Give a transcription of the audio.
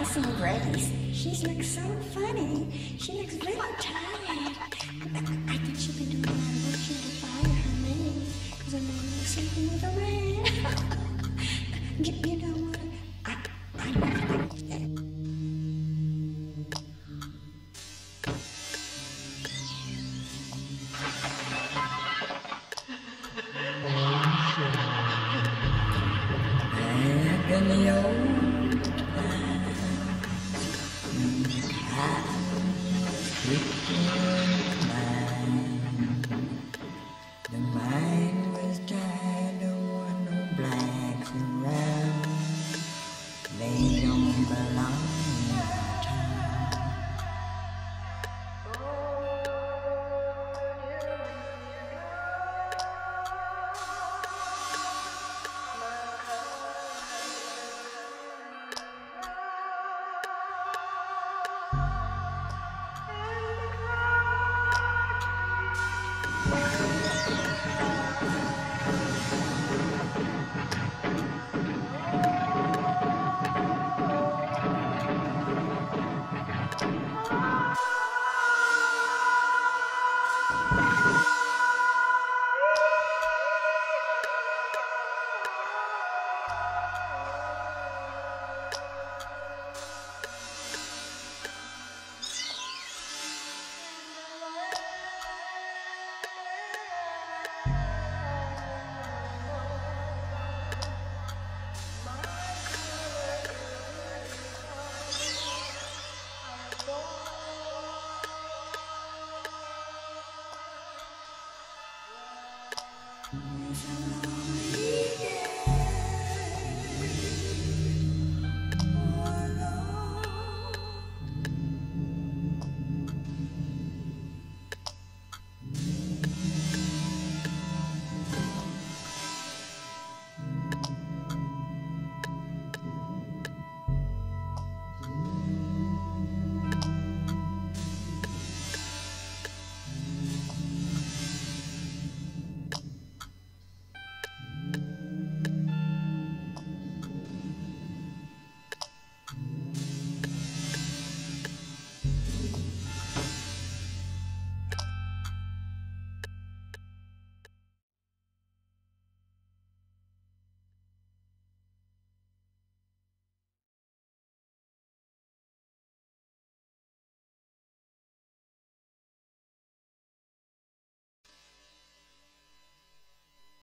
I see Grace. She looks so funny. She looks really tired. I think she'll be doing a lot of work here to fire her maid, because her mom was sleeping with a man. You know what? In the old the mine was tired, there were no blacks around. They don't belong in town. It's a long